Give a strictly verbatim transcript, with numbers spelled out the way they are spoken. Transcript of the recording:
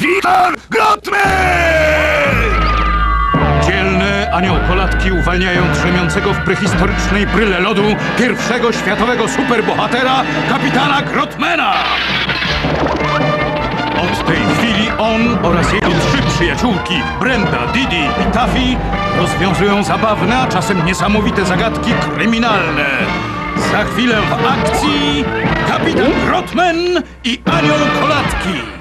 Kapitan Grotman! Dzielny anioł Kolatki uwalniają drzemiącego w prehistorycznej bryle lodu pierwszego światowego superbohatera, kapitana Grotmana! Od tej chwili on oraz jego trzy przyjaciółki, Brenda, Didi i Taffy, rozwiązują zabawne, a czasem niesamowite zagadki kryminalne. Za chwilę w akcji kapitan Grotman i anioł Kolatki.